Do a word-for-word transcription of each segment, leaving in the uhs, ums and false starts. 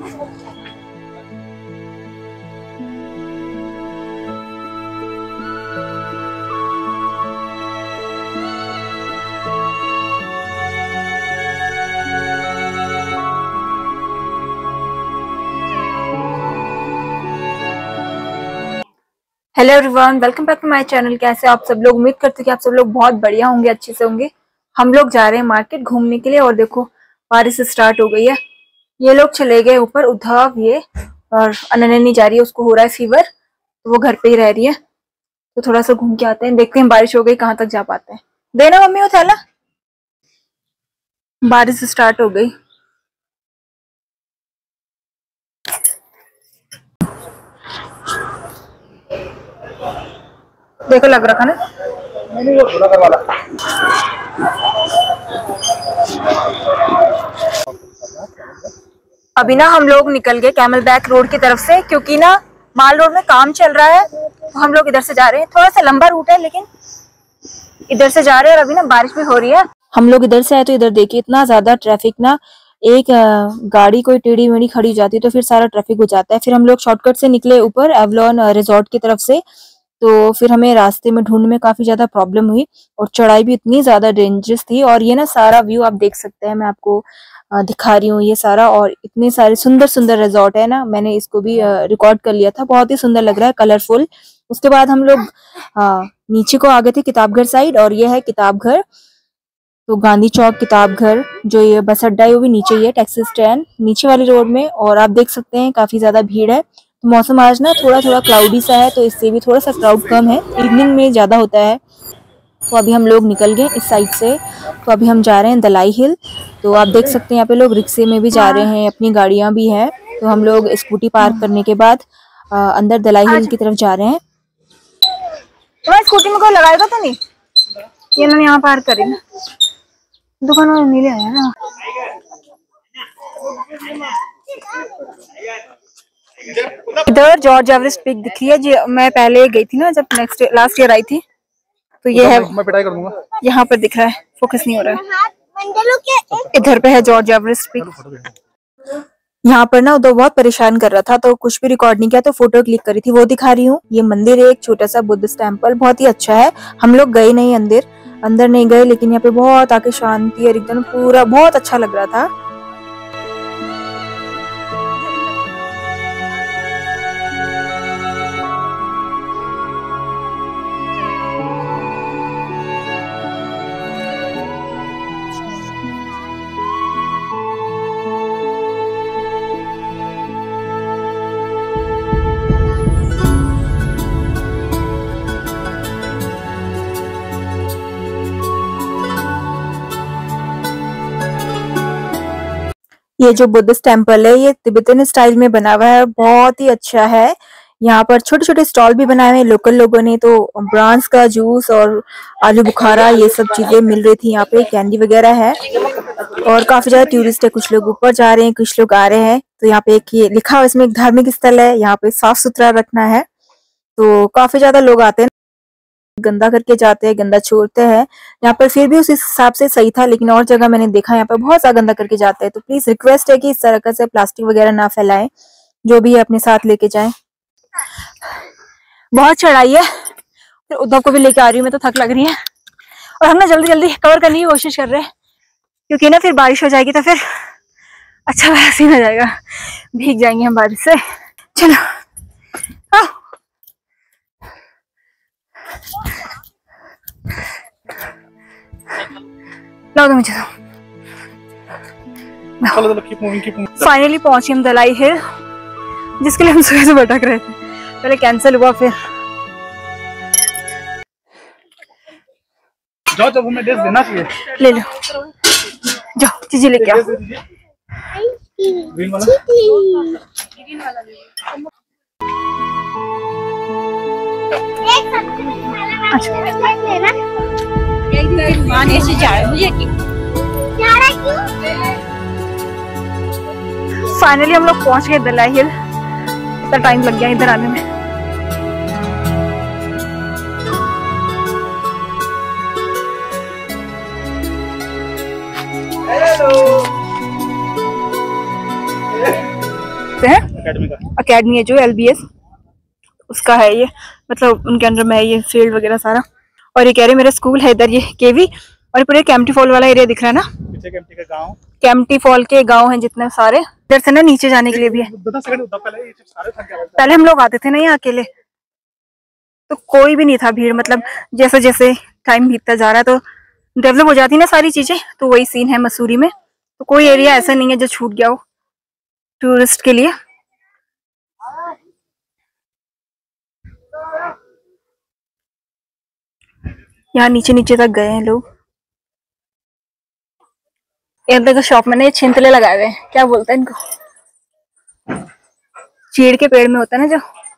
Hello everyone, welcome back to my channel. कैसे आप सब लोग? उम्मीद करते हैं कि आप सब लोग बहुत बढ़िया होंगे, अच्छे से होंगे। हम लोग जा रहे हैं मार्केट घूमने के लिए और देखो बारिश स्टार्ट हो गई है। ये लोग चले गए ऊपर, उद्धव ये और अनन्या नहीं जा रही है, उसको हो रहा है फीवर, तो वो घर पे ही रह रही है। तो थोड़ा सा घूम के आते हैं, देखते हैं बारिश हो गई कहाँ तक जा पाते हैं। देना मम्मी वो थैला। बारिश स्टार्ट हो गई। देखो लग रखा ना, नहीं वो धुला करवाला। अभी ना हम लोग निकल गए कैमल बैक रोड की तरफ से, क्योंकि ना माल रोड में काम चल रहा है, तो हम लोग इधर से जा रहे हैं। थोड़ा सा लंबा रूट है लेकिन इधर से जा रहे हैं। और अभी ना बारिश भी हो रही है। हम लोग इधर से आए तो इधर देखिए इतना ज्यादा ट्रैफिक ना, एक गाड़ी कोई टेढ़ी मेढ़ी खड़ी जाती है तो फिर सारा ट्रैफिक हो जाता है। फिर हम लोग शॉर्टकट से निकले ऊपर एवलॉन रिजॉर्ट की तरफ से, तो फिर हमें रास्ते में ढूंढने में काफी ज्यादा प्रॉब्लम हुई और चढ़ाई भी इतनी ज्यादा डेंजरस थी। और ये ना सारा व्यू आप देख सकते हैं, मैं आपको दिखा रही हूँ ये सारा। और इतने सारे सुंदर सुंदर रिजॉर्ट है ना, मैंने इसको भी रिकॉर्ड कर लिया था, बहुत ही सुंदर लग रहा है, कलरफुल। उसके बाद हम लोग नीचे को आ गए थे किताबघर साइड, और ये है किताबघर। तो गांधी चौक किताबघर, जो ये बस अड्डा है वो भी नीचे ही है, टैक्सी स्टैंड नीचे वाली रोड में। और आप देख सकते हैं काफी ज्यादा भीड़ है। तो मौसम आज ना थोड़ा थोड़ा क्लाउडी सा है, तो इससे भी थोड़ा सा क्राउड कम है, इवनिंग में ज्यादा होता है। तो अभी हम लोग निकल गए इस साइड से, तो अभी हम जा रहे हैं दलाई हिल। तो आप देख सकते हैं यहाँ पे लोग रिक्शे में भी जा रहे हैं, अपनी गाड़ियां भी हैं। तो हम लोग स्कूटी पार्क करने के बाद आ, अंदर दलाई हिल की तरफ जा रहे हैं। तो स्कूटी में कोई लगाएगा तो नहीं, ये ना यहाँ पार्क करें ना, दुकान वाले नहीं ले आया ना। इधर जॉर्ज एवरेस्ट पीक दिख रही है, जो मैं पहले गई थी ना, जब नेक्स्ट लास्ट ईयर आई थी। तो ये है, मैं पिटाई कर दूंगा। यहाँ पर दिख रहा है, फोकस नहीं हो रहा है। इधर पे है जॉर्ज एवरेस्ट पीक। यहाँ पर ना उधर बहुत परेशान कर रहा था, तो कुछ भी रिकॉर्ड नहीं किया, तो फोटो क्लिक करी थी, वो दिखा रही हूँ। ये मंदिर है, एक छोटा सा बुद्धिस्ट टेम्पल, बहुत ही अच्छा है। हम लोग गए नहीं अंदर, अंदर नहीं गए, लेकिन यहाँ पे बहुत आके शांति और एकदम पूरा बहुत अच्छा लग रहा था। ये जो बुद्धिस्ट टेम्पल है ये तिब्बतन स्टाइल में बना हुआ है, बहुत ही अच्छा है। यहाँ पर छोटे छोटे स्टॉल भी बनाए हुए हैं लोकल लोगों ने। तो ब्रांस का जूस और आलू बुखारा ये सब चीजें मिल रही थी यहाँ पे, कैंडी वगैरह है। और काफी ज्यादा टूरिस्ट है, कुछ लोग ऊपर जा रहे हैं, कुछ लोग आ रहे हैं। तो यहाँ पे एक ये लिखा हुआ, इसमें एक धार्मिक स्थल है, यहाँ पे साफ सुथरा रखना है। तो काफी ज्यादा लोग आते हैं, गंदा करके जाते हैं, गंदा छोड़ते हैं। यहाँ पर फिर भी उस हिसाब से सही था, लेकिन और जगह मैंने देखा यहाँ पर बहुत ज्यादा गंदा करके जाते हैं। तो प्लीज रिक्वेस्ट है कि इस तरह से प्लास्टिक वगैरह ना फैलाएं, जो भी है अपने साथ लेके जाएं। बहुत चढ़ाई है, फिर उद्धव को भी लेके आ रही हूँ मैं, तो थक लग रही है। और हम ना जल्दी जल्दी कवर करने की कोशिश कर रहे हैं, क्योंकि ना फिर बारिश हो जाएगी तो फिर अच्छा वाला सीन हो जाएगा, भीग जाएंगे हम बारिश से। चलो हाँ। लो दो मुझे। फाइनली पहुंचे हम दलाई हिल, जिसके लिए हम सुबह से भटक रहे थे। पहले कैंसिल हुआ, फिर जाओ, जब हमें ड्रेस देना चाहिए ले लो, जाओ चीजें लेके आओ। फाइनली हम लोग पहुंच गए दलाई हिल। इतना टाइम लग गया इधर आने में। सकते हैं। एकेडमी का अकेडमी है जो एल बी एस उसका है ये, मतलब उनके अंडर में है ये फील्ड वगैरह सारा। और ये कह रहे मेरा स्कूल है इधर, ये केवी और पूरे कैंपटी फॉल वाला एरिया दिख रहा है ना, पीछे कैंपटी का गांव, कैंपटी फॉल के गांव हैं जितने सारे। इधर से ना नीचे जाने के लिए भी है। पहले हम लोग आते थे ना यहाँ अकेले, तो कोई भी नहीं था भीड़, मतलब जैसे जैसे टाइम बीतता जा रहा है तो डेवलप हो जाती है ना सारी चीजें, तो वही सीन है मसूरी में। तो कोई एरिया ऐसा नहीं है जो छूट गया हो टूरिस्ट के लिए। यहाँ नीचे नीचे तक गए हैं लोग। इधर का शॉप में ना ये छिंतले लगाए हुए हैं, क्या बोलते हैं इनको, चीड़ के पेड़ में होता है ना जो।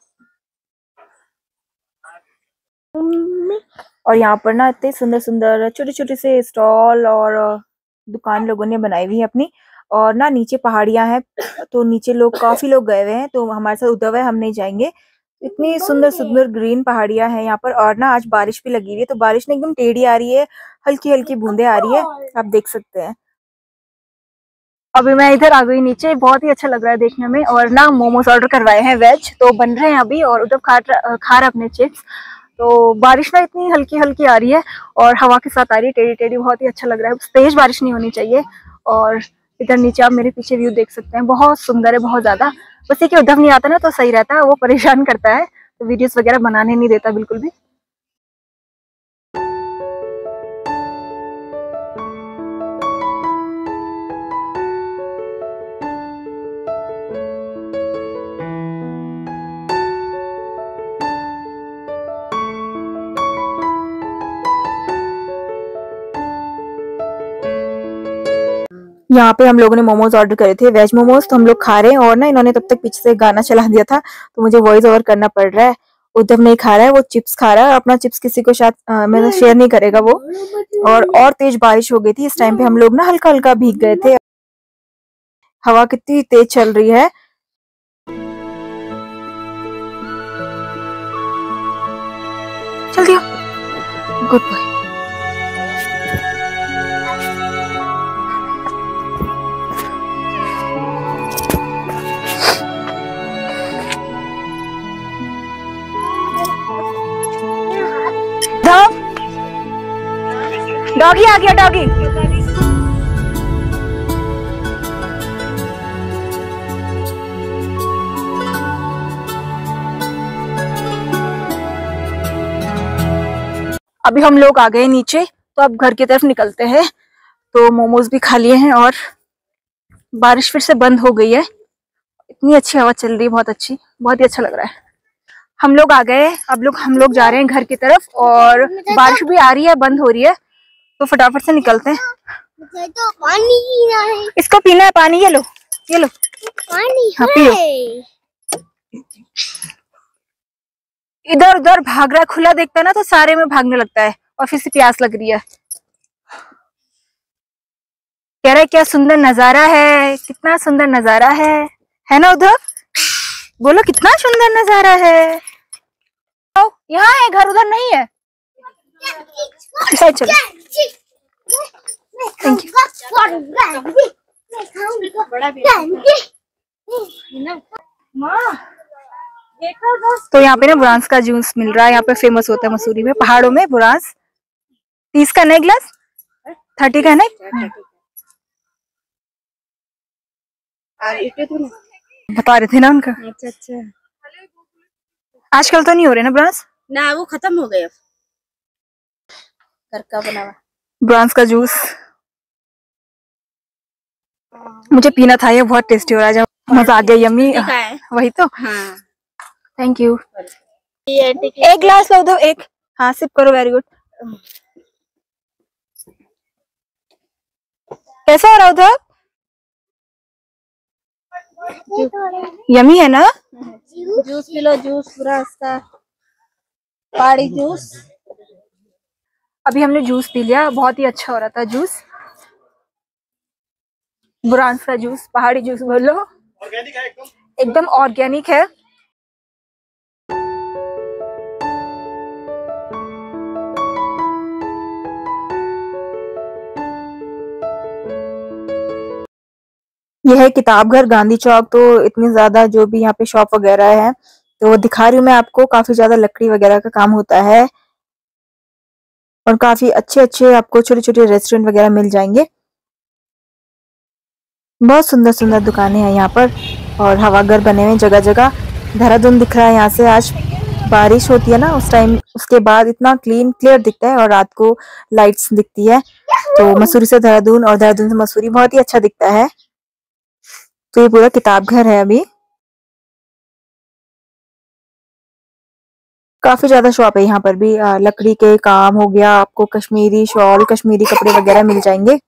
और यहाँ पर ना इतने सुंदर सुंदर छोटे छोटे से स्टॉल और दुकान लोगों ने बनाई हुई है अपनी। और ना नीचे पहाड़ियां हैं, तो नीचे लोग काफी लोग गए हुए हैं, तो हमारे साथ उद्धव है, हम नहीं जाएंगे। इतनी सुंदर सुंदर ग्रीन पहाड़ियां हैं यहाँ पर। और ना आज बारिश भी लगी हुई है, तो बारिश ने एकदम टेढ़ी आ रही है, हल्की हल्की बूंदे आ रही है, आप देख सकते हैं। अभी मैं इधर आ गई नीचे, बहुत ही अच्छा लग रहा है देखने में। और ना मोमोज ऑर्डर करवाए हैं वेज, तो बन रहे हैं अभी, और उधर खा खा रहा है अपने चिप्स। तो बारिश ना इतनी हल्की हल्की आ रही है और हवा के साथ आ रही है टेढ़ी टेढ़ी, बहुत ही अच्छा लग रहा है। तेज बारिश नहीं होनी चाहिए। और इधर नीचे आप मेरे पीछे व्यू देख सकते हैं, बहुत सुंदर है, बहुत ज्यादा। बस ये कि उद्धव नहीं आता ना तो सही रहता है, वो परेशान करता है, तो वीडियोस वगैरह बनाने नहीं देता बिल्कुल भी। यहाँ पे हम लोगों ने मोमोज ऑर्डर करे थे, वेज मोमोज, तो हम लोग खा रहे हैं। और ना इन्होंने तब तक पीछे से गाना चला दिया था, तो मुझे वॉइस ओवर करना पड़ रहा है। उद्धव नहीं खा रहा है, वो चिप्स खा रहा है, अपना चिप्स किसी को शायद मतलब शेयर नहीं करेगा वो। और और तेज बारिश हो गई थी, इस टाइम पे हम लोग ना हल्का हल्का भीग गए थे। हवा कितनी तेज चल रही है। चल दिया, गुड बाय। डॉगी आ गया, डॉगी। अभी हम लोग आ गए नीचे, तो अब घर की तरफ निकलते हैं। तो मोमोज भी खा लिए हैं और बारिश फिर से बंद हो गई है। इतनी अच्छी हवा चल रही है, बहुत अच्छी, बहुत ही अच्छा लग रहा है। हम लोग आ गए, अब लोग हम लोग जा रहे हैं घर की तरफ, और बारिश भी आ रही है, बंद हो रही है, तो फटाफट से निकलते हैं। मुझे तो पानी पीना है। इसको पीना है पानी, ये लो, ये लो पानी हाँ, है। पियो। इधर उधर भाग रहा है, खुला देखता है ना तो सारे में भागने लगता है, और फिर से प्यास लग रही है। कह रहा है क्या सुंदर नजारा है, कितना सुंदर नजारा है है ना उधर? बोलो कितना सुंदर नजारा है। यहाँ है घर, उधर नहीं है। चलो थैंक यू। तो यहाँ पे ना बुरांस का जूस मिल रहा है, यहाँ पे फेमस होता है मसूरी में, पहाड़ों में। बुरांस तीस का नहीं गिलास, थर्टी का नहीं, बता रहे थे ना उनका। अच्छा अच्छा, आजकल तो नहीं हो रहे ना बुरांस, ना वो खत्म हो गए, घर का बना हुआ बुरांस का जूस। मुझे पीना था, ये बहुत टेस्टी हो रहा है, जब मजा आ गया, यम्मी। वही तो, हाँ। Thank you. एक गिलास लो दो, एक, हाँ सिप करो, वेरी गुड। कैसा हो रहा उधर? यमी है ना? जूस पी लो, जूस पूरा उसका पहाड़ी जूस। अभी हमने जूस पी लिया, बहुत ही अच्छा हो रहा था जूस, बुरांस का जूस, पहाड़ी जूस बोलो, ऑर्गेनिक है एकदम, एकदम ऑर्गेनिक है। यह है किताब घर गांधी चौक। तो इतनी ज्यादा जो भी यहाँ पे शॉप वगैरह है तो वो दिखा रही हूँ मैं आपको। काफी ज्यादा लकड़ी वगैरह का काम होता है और काफी अच्छे अच्छे आपको छोटे छोटे रेस्टोरेंट वगैरह मिल जाएंगे। बहुत सुंदर सुंदर दुकानें हैं यहाँ पर और हवाघर बने हुए जगह जगह। देहरादून दिख रहा है यहाँ से। आज बारिश होती है ना उस टाइम, उसके बाद इतना क्लीन क्लियर दिखता है और रात को लाइट्स दिखती है। तो मसूरी से देहरादून और देहरादून से मसूरी बहुत ही अच्छा दिखता है। तो ये पूरा किताब घर है। अभी काफी ज्यादा शॉप है यहाँ पर भी। लकड़ी के काम हो गया, आपको कश्मीरी शॉल, कश्मीरी कपड़े वगैरह मिल जाएंगे।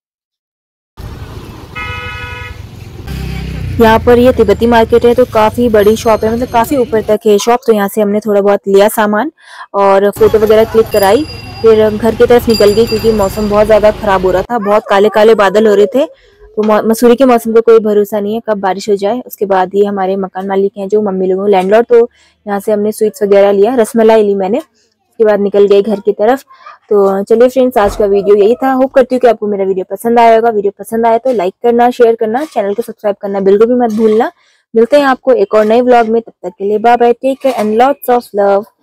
यहाँ पर ये तिब्बती मार्केट है तो काफी बड़ी शॉप है, मतलब काफी ऊपर तक है शॉप। तो यहाँ से हमने थोड़ा बहुत लिया सामान और फोटो वगैरह क्लिक कराई, फिर घर की तरफ निकल गई क्योंकि मौसम बहुत ज्यादा खराब हो रहा था। बहुत काले काले बादल हो रहे थे। तो मसूरी के मौसम का को कोई भरोसा नहीं है कब बारिश हो जाए। उसके बाद ये हमारे मकान मालिक हैं जो मम्मी लोगों लैंडलॉर्ड। तो यहाँ से हमने स्वीट्स वगैरह लिया, रसमलाई ली मैंने। उसके बाद निकल गए घर की तरफ। तो चलिए फ्रेंड्स, आज का वीडियो यही था। होप करती हूँ कि आपको मेरा वीडियो पसंद आया होगा। वीडियो पसंद आया तो लाइक करना, शेयर करना, चैनल को सब्सक्राइब करना बिल्कुल भी मत भूलना। मिलते हैं आपको एक और नए व्लॉग में। तब तक के लिए bye bye, take care and lots of love.